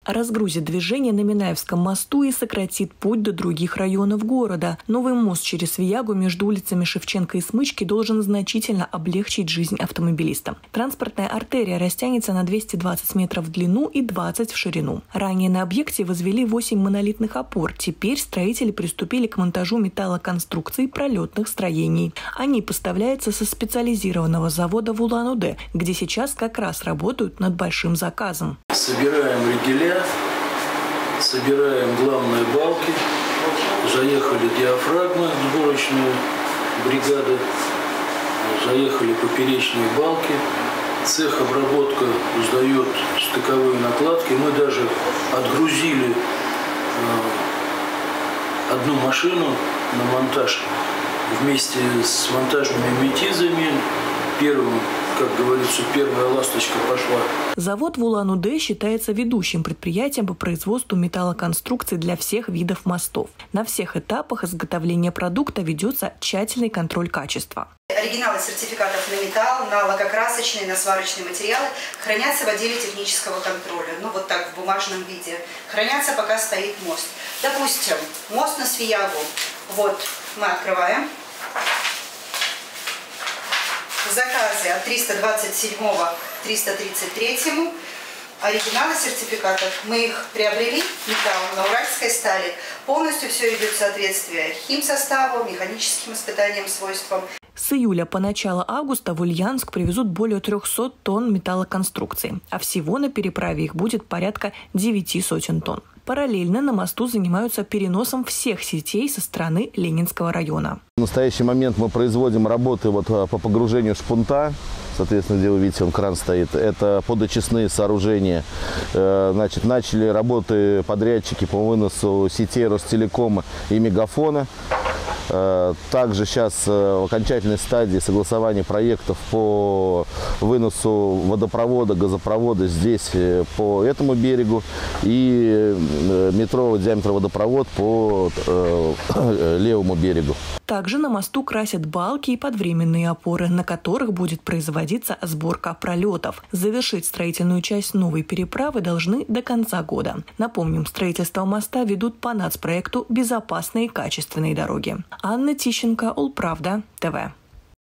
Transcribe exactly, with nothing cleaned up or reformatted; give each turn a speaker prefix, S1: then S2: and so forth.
S1: разгрузит движение на Минаевском мосту и сократит путь до других районов города. Новый мост через Свиягу между улицами Шевченко и Смычки должен значительно облегчить жизнь автомобилистам. Транспортная артерия растянется на двести двадцать метров в длину и двадцать в ширину. Ранее на объекте возвели восемь монолитных опор. Теперь строители приступили к монтажу металлоконструкций пролетных строений. Они поставляются со специализированного завода в Улан-Удэ, где сейчас как раз работают над большим заказом.
S2: Собираем ригеля, собираем главные балки, заехали диафрагмы, сборочные бригады, заехали поперечные балки. Цех обработка сдает стыковые накладки. Мы даже отгрузили одну машину на монтаж вместе с монтажными метизами. Первым, как говорится, первая ласточка пошла.
S1: Завод в Улан-Удэ считается ведущим предприятием по производству металлоконструкций для всех видов мостов. На всех этапах изготовления продукта ведется тщательный контроль качества.
S3: Оригиналы сертификатов на металл, на лакокрасочные, на сварочные материалы хранятся в отделе технического контроля. Ну вот так, в бумажном виде. Хранятся, пока стоит мост. Допустим, мост на Свиягу. Вот мы открываем. Заказы от триста двадцать седьмого к триста тридцать третьему. Оригиналы сертификатов. Мы их приобрели, металл на уральской стали. Полностью все идет в соответствие химсоставу, механическим испытаниям, свойствам.
S1: С июля по начало августа в Ульяновск привезут более трехсот тонн металлоконструкций, а всего на переправе их будет порядка девяти сотен тонн. Параллельно на мосту занимаются переносом всех сетей со стороны Ленинского района.
S4: В настоящий момент мы производим работы вот по погружению шпунта. Соответственно, где вы видите, он кран стоит. Это подочистные сооружения. Значит, начали работы подрядчики по выносу сетей Ростелекома и Мегафона. Также сейчас в окончательной стадии согласования проектов по выносу водопровода, газопровода здесь по этому берегу и метрового диаметра водопровод по левому берегу.
S1: Также на мосту красят балки и подвременные опоры, на которых будет производиться сборка пролетов. Завершить строительную часть новой переправы должны до конца года. Напомним, строительство моста ведут по нацпроекту «Безопасные и качественные дороги». Анна Тищенко, Улправда, ТВ.